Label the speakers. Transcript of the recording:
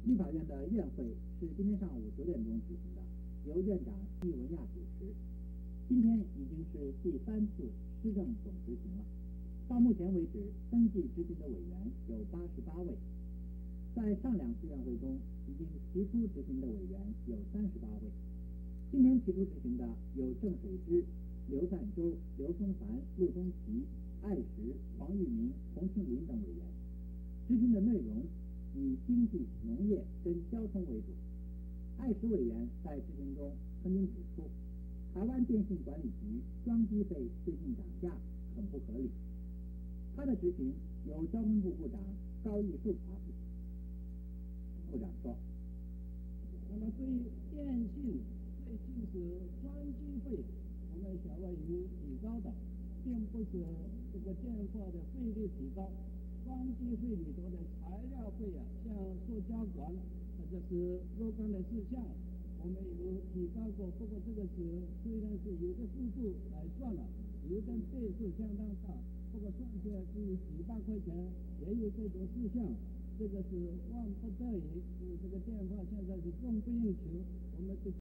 Speaker 1: 立法院的院会是今天上午9点钟举行的，由院长易文亚主持。今天已经是第3次施政总执行了，到目前为止，登记执行的委员有88位。在上2次院会中，已经提出执行的委员有38位。今天提出执行的有郑水之、刘赞洲、刘松凡、陆宗奇、艾石、黄玉明、洪庆林等委员。执行的内容以经济、农业跟交通为主。艾石委员在执行中曾经指出，台湾电信管理局装机费最近涨价很不合理。他的执行由交通部部长高义树答复。部长说：
Speaker 2: 那么对于电信最近是装机费，我们小委有提高的，并不是这个电话的费率提高，装机费里头的材料费像塑胶管或者是若干的事项，我们有提高过。不过这个虽然是有个数字来算了，有的倍数相当大，不过算起来是几百块钱，也有这种事项。这个是万不得已，这个电话现在是供不应求，我们